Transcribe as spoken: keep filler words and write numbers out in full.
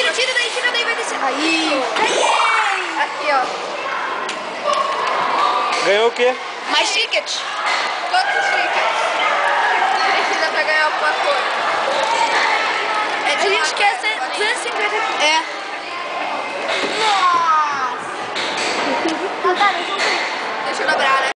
tira daí, tira daí, vai descer. Aí. Ganhei. Aqui, ó. Ganhou o quê? Mais ticket.